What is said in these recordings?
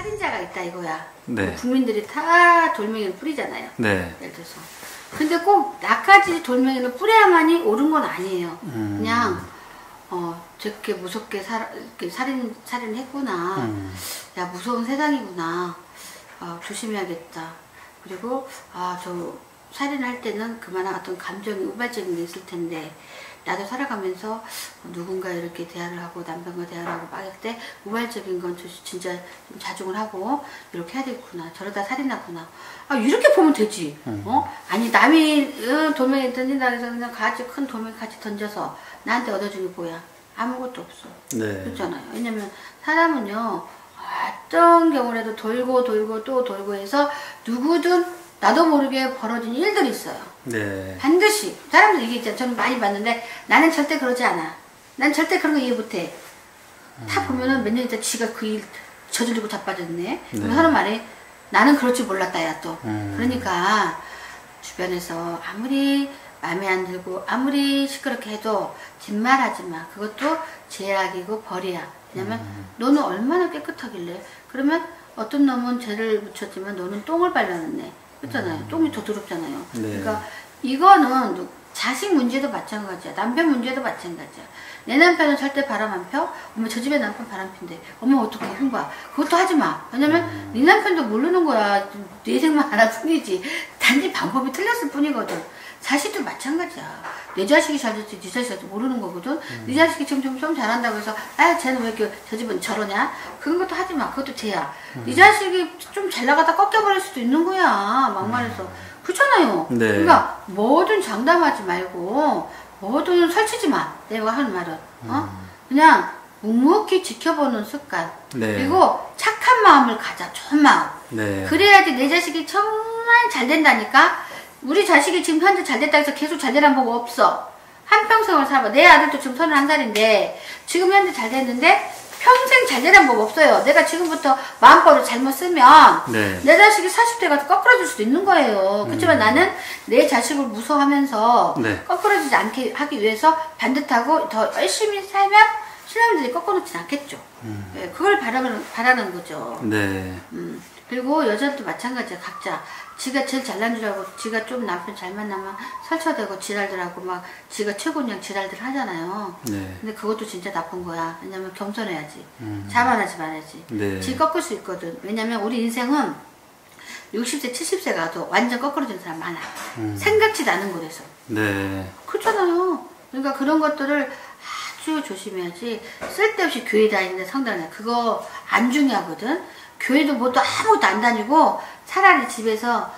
살인자가 있다 이거야. 네. 국민들이 다 돌멩이를 뿌리잖아요. 네. 예를 들어서. 근데 꼭 나까지 돌멩이를 뿌려야만이 옳은 건 아니에요. 그냥 저렇게 무섭게 살인했구나. 야, 무서운 세상이구나. 조심해야겠다. 그리고 저 살인할 때는 그만한 어떤 감정이 우발적인 게 있을 텐데 나도 살아가면서 누군가 이렇게 대화를 하고 남편과 대화를 하고 막 할 때 우발적인 건 진짜 좀 자중을 하고 이렇게 해야 되겠구나. 저러다 살인하구나. 이렇게 보면 되지. 아니 남이 돌멩이 던진다 해서 그냥 큰 돌멩이 같이 던져서 나한테 얻어준 게 뭐야. 아무것도 없어. 네. 그렇잖아요. 왜냐면 사람은요 어떤 경우라도 돌고 또 돌고 해서 누구든 나도 모르게 벌어진 일들이 있어요. 네. 반드시. 사람들 이게 있잖아. 저는 많이 봤는데 나는 절대 그러지 않아. 난 절대 그런 거 이해 못해. 다 보면은 몇 년 있다 지가 그 일 저지르고 자빠졌네. 그럼 하는 말이 나는 그럴 줄 몰랐다 야 또. 그러니까 주변에서 아무리 마음에 안 들고 아무리 시끄럽게 해도 뒷말하지 마. 그것도 죄악이고 벌이야. 왜냐면 너는 얼마나 깨끗하길래. 그러면 어떤 놈은 죄를 묻혔지만 너는 똥을 발랐네. 그렇잖아요. 똥이 더 더럽잖아요. 네. 그러니까 이거는 자식 문제도 마찬가지야. 남편 문제도 마찬가지야. 내 남편은 절대 바람 안 펴? 엄마 저 집에 남편 바람 핀대. 엄마 어떻게 한 거야? 그것도 하지 마. 왜냐면 네 남편도 모르는 거야. 내 생만 하나 뿐이지. 단지 방법이 틀렸을 뿐이거든. 자식도 마찬가지야. 내 자식이 잘 됐지 네 자식이 잘됐지 모르는 거거든. 네 자식이 지금 좀 잘한다고 해서 쟤는 왜 이렇게 저 집은 저러냐? 그런 것도 하지 마. 그것도 죄야. 네 자식이 좀 잘 나가다 꺾여버릴 수도 있는 거야. 막말해서. 그렇잖아요. 네. 그러니까 뭐든 장담하지 말고 뭐든 설치지 마. 내가 하는 말은. 그냥 묵묵히 지켜보는 습관. 네. 그리고 착한 마음을 가져. 좋은 마음. 네. 그래야지 내 자식이 정말 잘 된다니까. 우리 자식이 지금 현재 잘 됐다 해서 계속 잘 되라는 법 없어. 한평생을 살아봐. 내 아들도 지금 31살인데 지금 현재 잘 됐는데 평생 잘 되라는 법 없어요. 내가 지금부터 마음버릇 잘못 쓰면 내 자식이 40대 가서 거꾸러질 수도 있는 거예요. 그렇지만 나는 내 자식을 무서워하면서 거꾸러지지 않게 하기 위해서 반듯하고 더 열심히 살면 신랑들이 꺾어놓진 않겠죠. 그걸 바라는 거죠. 네. 그리고 여자도 마찬가지야. 각자 지가 제일 잘난 줄 알고 지가 좀 남편 잘 만나면 설쳐대고 지랄들하고 막 지가 최고냐 지랄들 하잖아요. 네. 근데 그것도 진짜 나쁜 거야. 왜냐면 겸손해야지. 자만하지 말아야지. 네. 지 꺾을 수 있거든. 왜냐면 우리 인생은 60세 70세 가도 완전 거꾸로진 사람 많아. 생각지도 않은 곳에서. 네. 그렇잖아요. 그러니까 그런 것들을 아주 조심해야지. 쓸데없이 교회 다니는데 성당에 그거 안 중요하거든. 교회도 뭐도 아무것도 안 다니고 차라리 집에서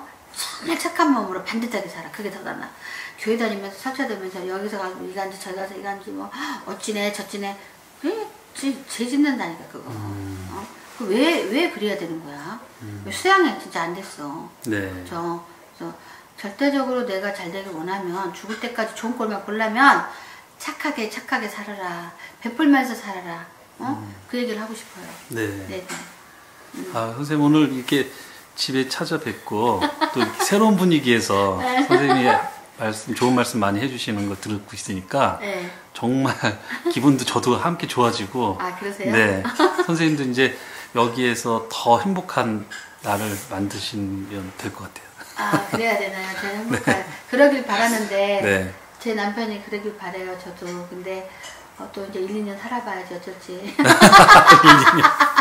정말 착한 마음으로 반듯하게 살아. 그게 더 나아. 교회 다니면서 설쳐대면서 여기서 가서 이간지 저기 가서 이간지 뭐 어찌네 저찌네 그게 죄 짓는다니까 그거. 왜 그래야 되는 거야? 수양이 진짜 안 됐어. 네. 그래서 절대적으로 내가 잘 되길 원하면 죽을 때까지 좋은 꼴만 보려면 착하게 살아라. 베풀면서 살아라. 그 얘기를 하고 싶어요. 네. 네. 선생님 오늘 이렇게 집에 찾아뵙고 또 이렇게 새로운 분위기에서 선생님이 좋은 말씀 많이 해주시는 거 듣고 있으니까 정말 기분도 저도 함께 좋아지고. 그러세요? 네. 선생님도 이제 여기에서 더 행복한 나를 만드시면 될 것 같아요. 그래야 되나요? 저는 행복할 그러길 바라는데 제 남편이 그러길 바래요. 저도. 근데 또 이제 1, 2년 살아봐야지 어쩔지. 1, 2년.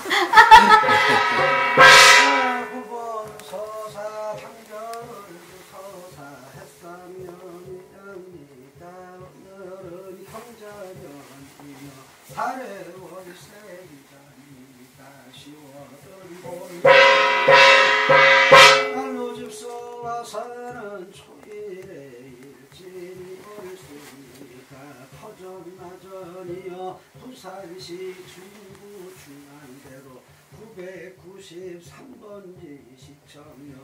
부산시 중구 중앙대로 993번지 시청역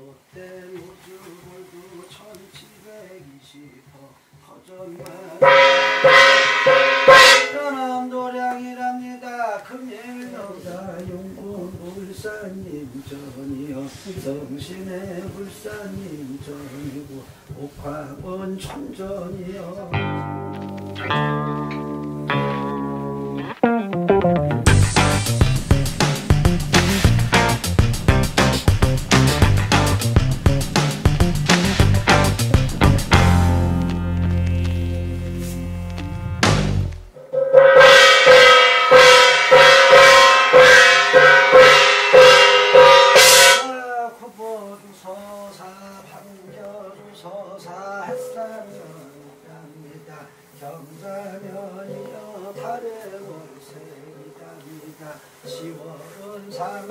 롯데노즈월드 1720호 허전만 저는 노량이랍니다. 금일노다 용군 울산님 전이요 성신의 울산님 전이고 옥화원 촌전이요 10월은 상가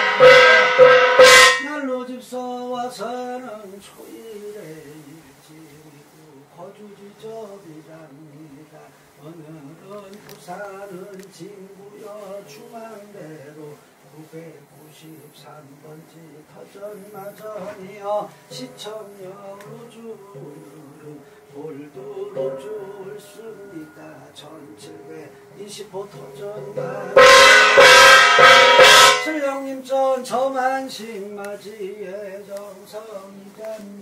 날로 집서와서는 초일에 일지고 거주지점이랍니다. 오늘은 부산은 진구여 중앙대로 993번지 터전마전이여 시청역으로 주는 볼두로 줄습니다. 1720호 터전마전 설령님전 저만식 맞이의 정성이랍니다.